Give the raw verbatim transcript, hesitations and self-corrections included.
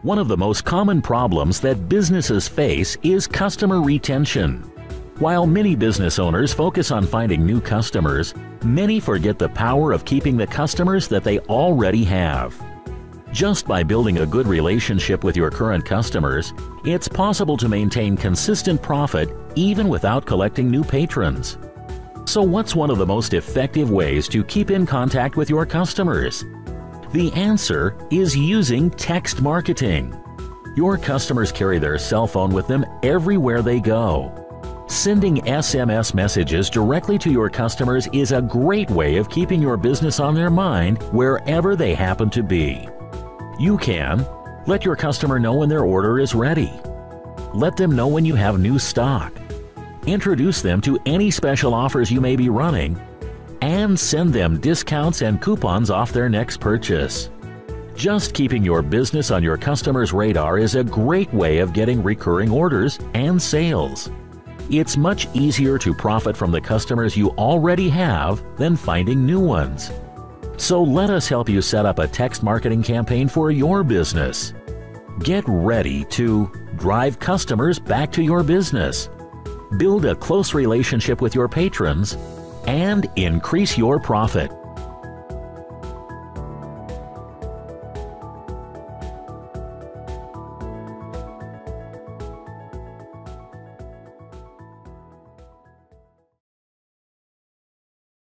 One of the most common problems that businesses face is customer retention. While many business owners focus on finding new customers, many forget the power of keeping the customers that they already have. Just by building a good relationship with your current customers, it's possible to maintain consistent profit even without collecting new patrons. So what's one of the most effective ways to keep in contact with your customers? The answer is using text marketing. Your customers carry their cell phone with them everywhere they go. Sending S M S messages directly to your customers is a great way of keeping your business on their mind wherever they happen to be. You can let your customer know when their order is ready. Let them know when you have new stock. Introduce them to any special offers you may be running, and send them discounts and coupons off their next purchase. Just keeping your business on your customers' radar is a great way of getting recurring orders and sales. It's much easier to profit from the customers you already have than finding new ones. So let us help you set up a text marketing campaign for your business. Get ready to drive customers back to your business, build a close relationship with your patrons, and increase your profit.